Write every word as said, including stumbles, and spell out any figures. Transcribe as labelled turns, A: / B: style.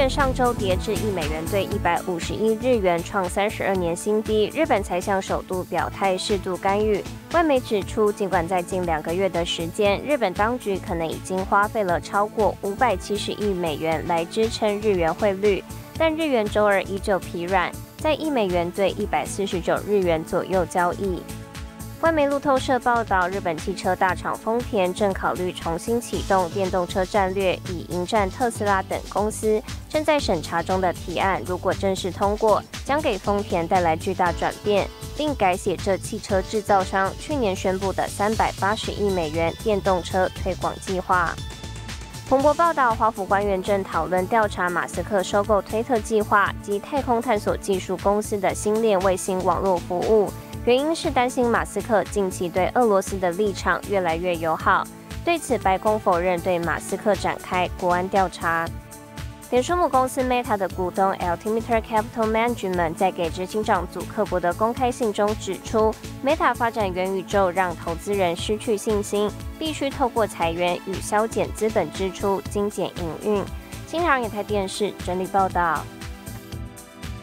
A: 元上周跌至一美元兑一百五十一日元，创三十二年新低。日本财相首度表态适度干预。外媒指出，尽管在近两个月的时间，日本当局可能已经花费了超过五百七十亿美元来支撑日元汇率，但日元周二依旧疲软，在一美元兑一百四十九日元左右交易。外媒路透社报道，日本汽车大厂丰田正考虑重新启动电动车战略，以迎战特斯拉等公司正在审查中的提案。如果正式通过，将给丰田带来巨大转变，并改写这汽车制造商去年宣布的三百八十亿美元电动车推广计划。彭博报道，华府官员正讨论调查马斯克收购推特计划及太空探索技术公司的星链卫星网络服务。原因是担心马斯克近期对俄罗斯的立场越来越友好。对此，白宫否认对马斯克展开国安调查。脸书母公司 Meta 的股东 Altimeter Capital Management 在给执行长祖克伯的公开信中指出 ，Meta 发展元宇宙让投资人失去信心，必须透过裁员与削减资本支出精简营运。新唐人亚太电视整理报道。